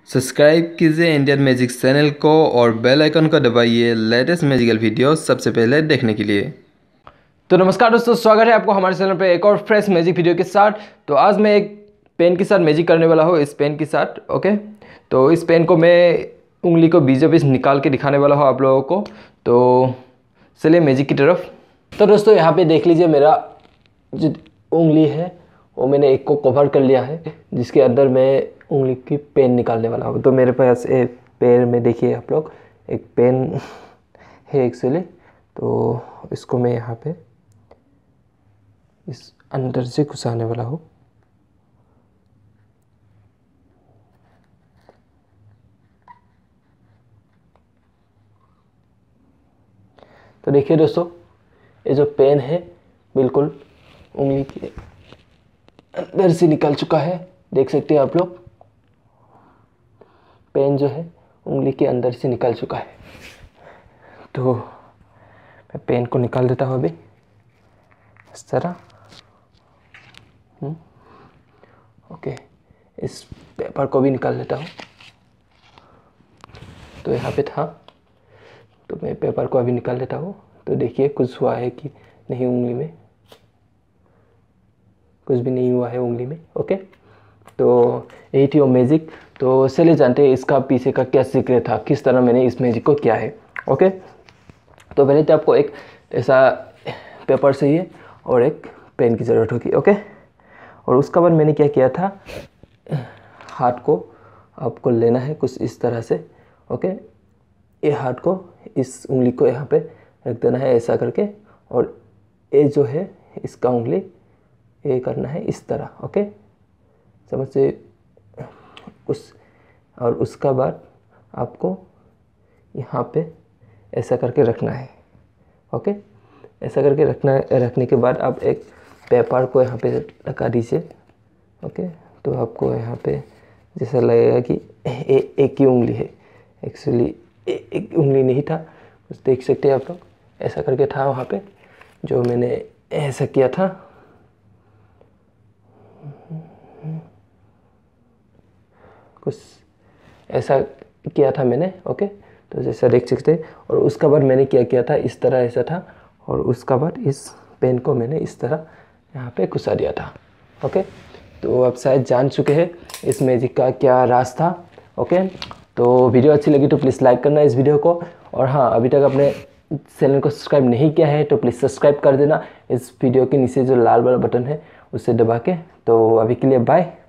Subscribe कीजिए Indian magic channel को और बेल आइकन को दबाइए लेटेस्ट मैजिकल वीडियो सबसे पहले देखने के लिए। तो नमस्कार दोस्तों, स्वागत है आपको हमारे चैनल पे एक और फ्रेश मैजिक वीडियो के साथ। तो आज मैं एक पेन के साथ मैजिक करने वाला हूँ, इस पेन के साथ। ओके, तो इस पेन को मैं उंगली को बीचों बीच निकाल के दिखाने वाला हूँ आप लोगों को। तो चलिए मैजिक की तरफ। तो दोस्तों यहाँ पे देख लीजिए, मेरा जो उंगली है वो मैंने एक को कवर कर लिया है, जिसके अंदर मैं उंगली की पेन निकालने वाला हूँ। तो मेरे पास एक पेन में देखिए आप लोग, एक पेन है एक्चुअली। तो इसको मैं यहाँ पे इस अंदर से घुसाने वाला हूँ। तो देखिए दोस्तों, ये जो पेन है बिल्कुल उंगली के अंदर से निकल चुका है। देख सकते हैं आप लोग, पेन जो है उंगली के अंदर से निकल चुका है। तो मैं पेन को निकाल देता हूँ अभी इस तरह। ओके, इस पेपर को भी निकाल लेता हूँ। तो यहाँ पे था, तो मैं पेपर को अभी निकाल लेता हूँ। तो देखिए कुछ हुआ है कि नहीं, उंगली में कुछ भी नहीं हुआ है उंगली में। ओके, तो यही थी वो मैजिक। तो चलिए जानते हैं इसका पीछे का क्या सीक्रेट था, किस तरह मैंने इस मैजिक को किया है। ओके, तो पहले तो आपको एक ऐसा पेपर चाहिए और एक पेन की ज़रूरत होगी। ओके, और उसका बाद मैंने क्या किया था, हाथ को आपको लेना है कुछ इस तरह से। ओके, ये हाथ को, इस उंगली को यहाँ पे रख देना है ऐसा करके, और ये जो है इसका उंगली ये करना है इस तरह। ओके, समझ से उस, और उसका बाद आपको यहाँ पे ऐसा करके रखना है। ओके, ऐसा करके रखने के बाद आप एक पेपर को यहाँ पे लगा दीजिए। ओके, तो आपको यहाँ पे जैसा लगेगा कि एक ही उंगली है। एक्चुअली एक उंगली नहीं था, कुछ देख सकते हैं आप लोग, ऐसा करके था वहाँ पे जो मैंने ऐसा किया था। कुछ ऐसा किया था मैंने। ओके, तो जैसा देख सकते हैं। और उसका बाद मैंने क्या किया था, इस तरह ऐसा था, और उसका बाद इस पेन को मैंने इस तरह यहाँ पे घुसा दिया था। ओके, तो आप शायद जान चुके हैं इस मैजिक का क्या राज था। ओके, तो वीडियो अच्छी लगी तो प्लीज़ लाइक करना इस वीडियो को। और हाँ, अभी तक अपने चैनल को सब्सक्राइब नहीं किया है तो प्लीज़ सब्सक्राइब कर देना। इस वीडियो के नीचे जो लाल वाला बटन है उसे दबा के। तो अभी के लिए बाय।